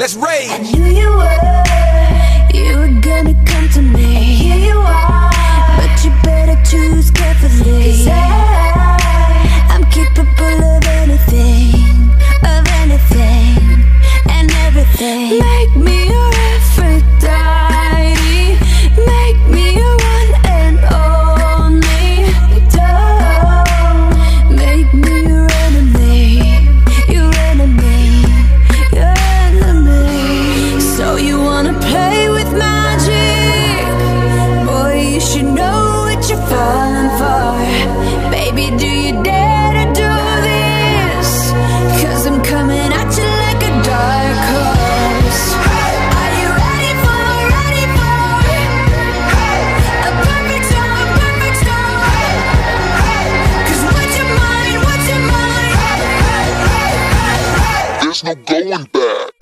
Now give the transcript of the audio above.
Let's rage. I knew you were gonna come to me, and here you are. But you better choose carefully, 'cause I'm capable of anything, and everything. Make me your Aphrodite, make me your one and only. Don't make me your enemy, your enemy, your enemy. So you wanna play with magic? Boy, you should know what you're falling for. Baby, do you dare to do this? 'Cause I'm coming at you like a dark horse. Are you ready for a perfect storm, perfect storm? 'Cause what's your mind, what's your mind? There's no going back.